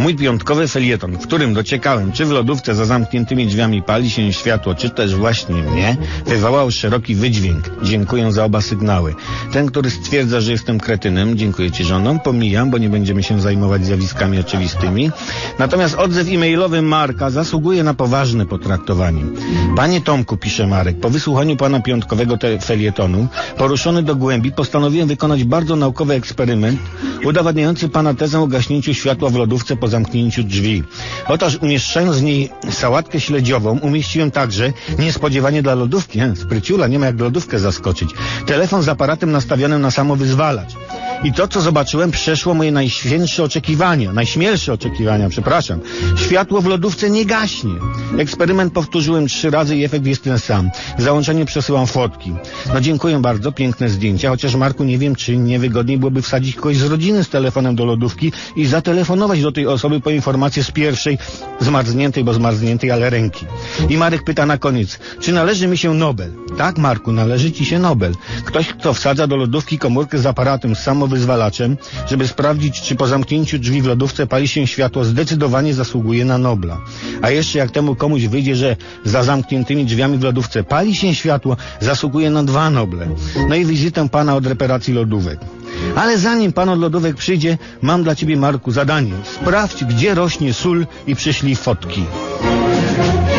Mój piątkowy felieton, w którym dociekałem, czy w lodówce za zamkniętymi drzwiami pali się światło, czy też właśnie mnie, wywołał szeroki wydźwięk. Dziękuję za oba sygnały. Ten, który stwierdza, że jestem kretynem, dziękuję ci żoną, pomijam, bo nie będziemy się zajmować zjawiskami oczywistymi. Natomiast odzew e-mailowy Marka zasługuje na poważne potraktowanie. Panie Tomku, pisze Marek, po wysłuchaniu pana piątkowego felietonu, poruszony do głębi, postanowiłem wykonać bardzo naukowy eksperyment, udowadniający pana tezę o gaśnięciu światła w lodówce po zamknięciu drzwi. Otóż umieszczając w niej sałatkę śledziową, umieściłem także, niespodziewanie dla lodówki, spryciula, nie ma jak lodówkę zaskoczyć, telefon z aparatem nastawionym na samowyzwalacz. I to, co zobaczyłem, przeszło moje najśmielsze oczekiwania. Światło w lodówce nie gaśnie. Eksperyment powtórzyłem 3 razy i efekt jest ten sam. W załączeniu przesyłam fotki. No dziękuję bardzo, piękne zdjęcia, chociaż Marku nie wiem, czy niewygodniej byłoby wsadzić kogoś z rodziny z telefonem do lodówki i zatelefonować do tej osoby po informację z pierwszej, zmarzniętej, ale ręki. I Marek pyta na koniec, czy należy mi się Nobel? Tak, Marku, należy ci się Nobel. Ktoś, kto wsadza do lodówki komórkę z aparatem, z samowyzwalaczem, żeby sprawdzić, czy po zamknięciu drzwi w lodówce pali się światło, zdecydowanie zasługuje na Nobla. A jeszcze jak temu komuś wyjdzie, że za zamkniętymi drzwiami w lodówce pali się światło, zasługuje na 2 Noble. No i wizytę pana od reparacji lodówek. Ale zanim pan od lodówek przyjdzie, mam dla ciebie, Marku, zadanie. Sprawdź, gdzie rośnie sól i przyślij fotki.